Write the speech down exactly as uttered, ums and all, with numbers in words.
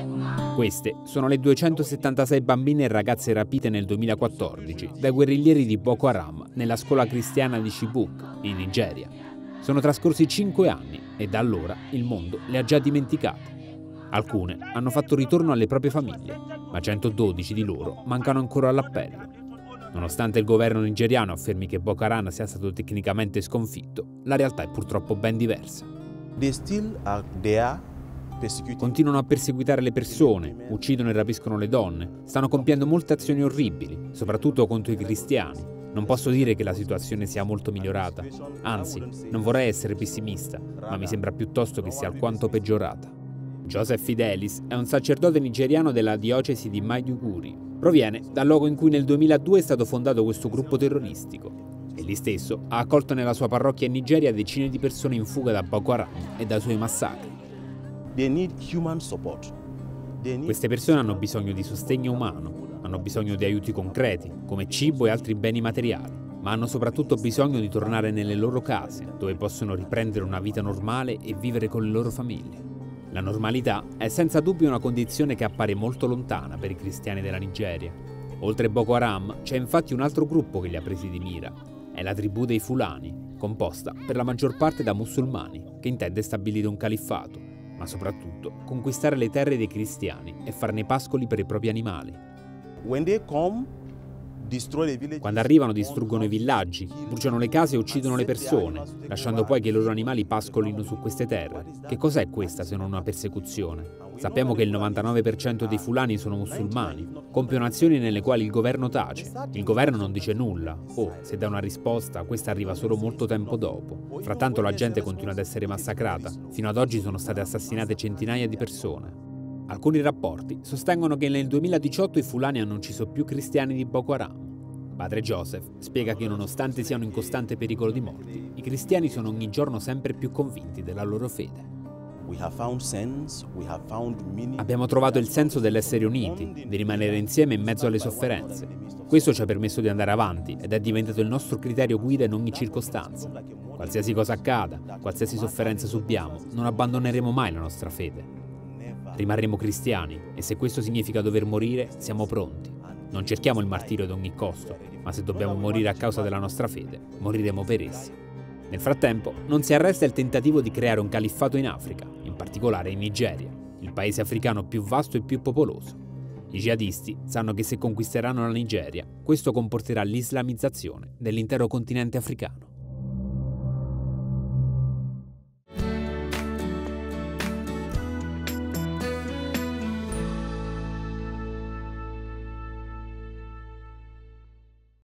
Queste sono le duecentosettantasei bambine e ragazze rapite nel duemilaquattordici dai guerriglieri di Boko Haram nella scuola cristiana di Chibok, in Nigeria. Sono trascorsi cinque anni e da allora il mondo le ha già dimenticate. Alcune hanno fatto ritorno alle proprie famiglie, ma centododici di loro mancano ancora all'appello. Nonostante il governo nigeriano affermi che Boko Haram sia stato tecnicamente sconfitto, la realtà è purtroppo ben diversa. They still are there. Continuano a perseguitare le persone, uccidono e rapiscono le donne, stanno compiendo molte azioni orribili, soprattutto contro i cristiani. Non posso dire che la situazione sia molto migliorata, anzi, non vorrei essere pessimista, ma mi sembra piuttosto che sia alquanto peggiorata. Joseph Fidelis è un sacerdote nigeriano della diocesi di Maiduguri. Proviene dal luogo in cui nel duemiladue è stato fondato questo gruppo terroristico. Egli stesso ha accolto nella sua parrocchia in Nigeria decine di persone in fuga da Boko Haram e dai suoi massacri. They need human support. They need... Queste persone hanno bisogno di sostegno umano, hanno bisogno di aiuti concreti, come cibo e altri beni materiali, ma hanno soprattutto bisogno di tornare nelle loro case, dove possono riprendere una vita normale e vivere con le loro famiglie. La normalità è senza dubbio una condizione che appare molto lontana per i cristiani della Nigeria. Oltre Boko Haram c'è infatti un altro gruppo che li ha presi di mira. È la tribù dei Fulani, composta per la maggior parte da musulmani, che intende stabilire un califfato, ma soprattutto conquistare le terre dei cristiani e farne pascoli per i propri animali. When they come, destroy the villages. Quando arrivano distruggono i villaggi, bruciano le case e uccidono le persone, lasciando poi che i loro animali pascolino su queste terre. Che cos'è questa se non una persecuzione? Sappiamo che il novantanove per cento dei fulani sono musulmani, compiono azioni nelle quali il governo tace. Il governo non dice nulla, o, se dà una risposta, questa arriva solo molto tempo dopo. Frattanto la gente continua ad essere massacrata. Fino ad oggi sono state assassinate centinaia di persone. Alcuni rapporti sostengono che nel duemiladiciotto i fulani hanno ucciso più cristiani di Boko Haram. Padre Joseph spiega che nonostante siano in costante pericolo di morti, i cristiani sono ogni giorno sempre più convinti della loro fede. Abbiamo trovato il senso dell'essere uniti, di rimanere insieme in mezzo alle sofferenze. Questo ci ha permesso di andare avanti ed è diventato il nostro criterio guida in ogni circostanza. Qualsiasi cosa accada, qualsiasi sofferenza subiamo, non abbandoneremo mai la nostra fede. Rimarremo cristiani e se questo significa dover morire, siamo pronti. Non cerchiamo il martirio ad ogni costo, ma se dobbiamo morire a causa della nostra fede, moriremo per essa. Nel frattempo, non si arresta il tentativo di creare un califfato in Africa, in particolare in Nigeria, il paese africano più vasto e più popoloso. I jihadisti sanno che se conquisteranno la Nigeria, questo comporterà l'islamizzazione dell'intero continente africano.